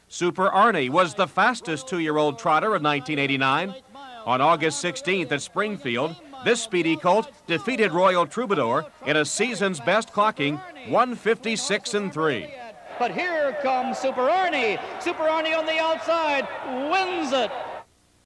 Super Arnie was the fastest 2-year-old trotter of 1989. On August 16th at Springfield, this speedy colt defeated Royal Troubadour in a season's best clocking, 156-3. But here comes Super Arnie. Super Arnie on the outside wins it.